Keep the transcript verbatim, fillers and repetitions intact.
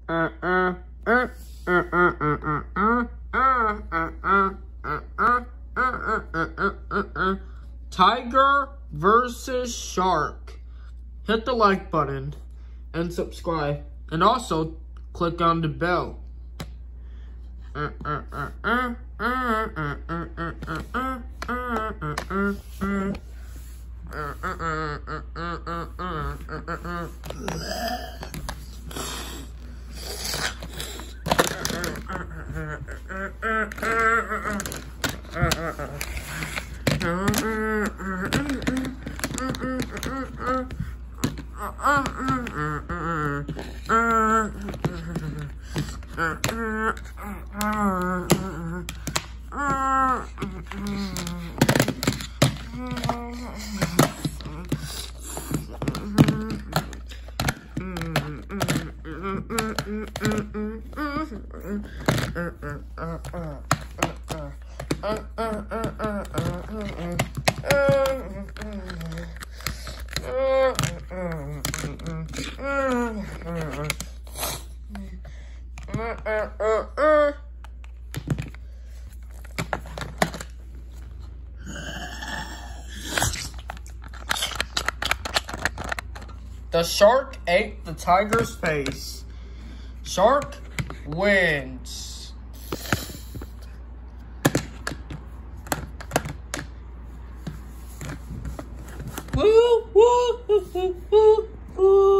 Tiger versus shark. Hit the like button and subscribe. And also click on the bell. The shark ate the tiger's face. Shark wins. Woo, woo, woo, woo, woo.